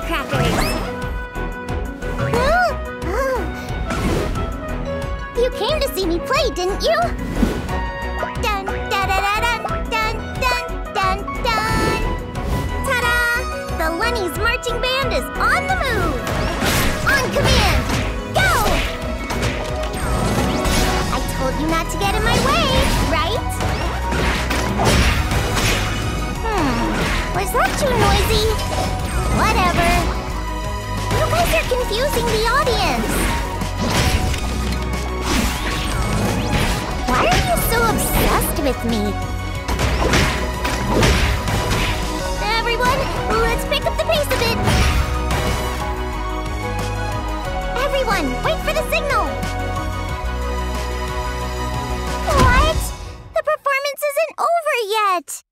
firecrackers. You came to see me play, didn't you? Dun, da, da, da, dun, dun, dun, dun, dun. Ta-da! The Leni's marching band is on the move. On command, go! I told you not to get in my way, right? Was that too noisy? Whatever. You guys are confusing the audience. Why are you so obsessed with me? Everyone, let's pick up the pace a bit. Everyone, wait for the signal. What? The performance isn't over yet.